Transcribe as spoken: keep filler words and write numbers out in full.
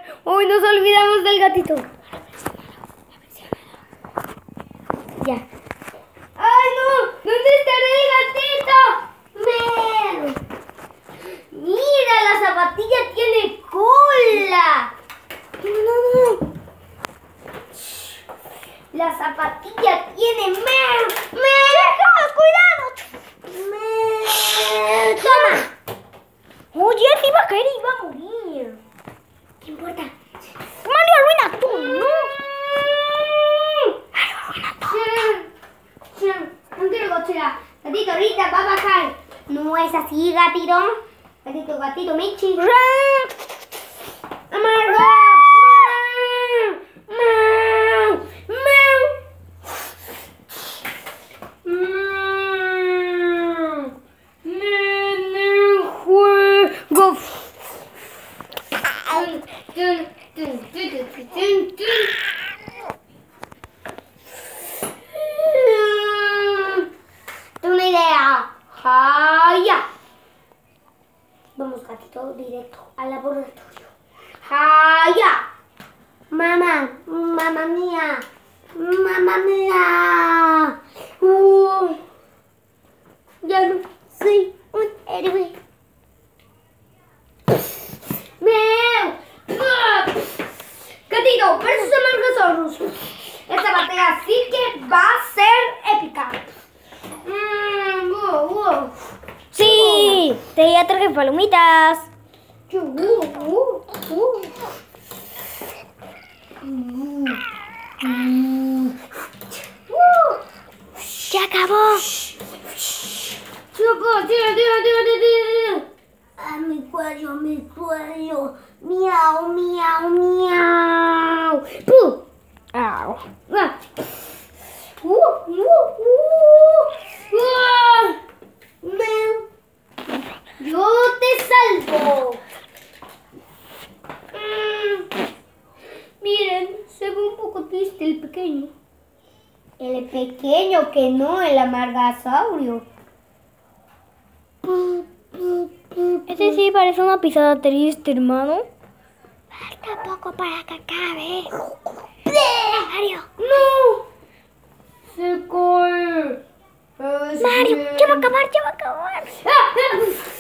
Uy, nos olvidamos del gatito. Ya. ¡Ay, no! ¿Dónde estará el gatito? ¡Me! ¡Mira, la zapatilla tiene cola! No, no, no. La zapatilla tiene... ¡Me! ¡Me! ¡Cuidado! ¡Me! ¡Toma! Oye, se iba a caer y iba a morir. ¿Qué importa? Mario, arruina tú, ¿no? Mario, arruina todo. No quiero Godzilla. Gatito, ahorita va a bajar. No es así, gatito. Gatito, gatito, Michi. ¡Amarga! Tengo una idea. ¡Jaya! Vamos, gatito, directo al laboratorio. ¡Jaya! Mamá, mamá mía, mamá mía. Uh, ya no soy un héroe. Gatito, versus Amargasaurus. Esta batalla sí que va a ser épica. Mm, wow, wow. Sí, te ya traje palomitas. Uh, uh, uh. Uh, uh. ¡Ya acabó! Choco, tira, tira, tira, tira, tira. A mi cuello, mi cuello. Miau, miau, miau. ¡Puh! Au. Ah. Uh, uh, uh. Ah. Me- Yo te salvo. Mm. Miren, se ve un poco triste el pequeño. El pequeño que no, el amargasaurio. Ese sí parece una pisada triste, hermano. Falta poco para que acabe. Mario. ¡No! Se cae. Es Mario, bien. ya va a acabar, ya va a acabar. ¡Ah!